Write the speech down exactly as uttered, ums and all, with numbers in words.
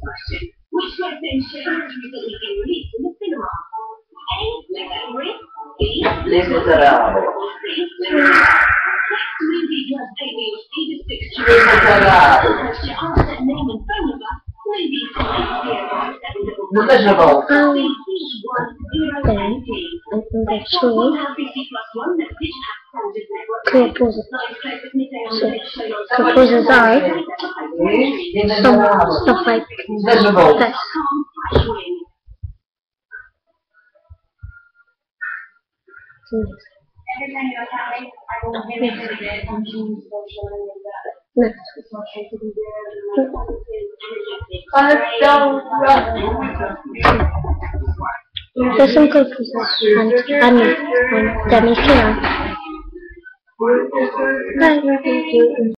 which was then shown recently been released in the cinema. A. Memory. B. Les Miserables. Next movie was A B C the Les Miserables. Your answer, name and phone number. Movie from H B O seven The Miserables. Um, then I think that's true. Two opposite. So opposites are some stuff like Miserables. this. Next. There's some cookies and honey and demi-care. Bye.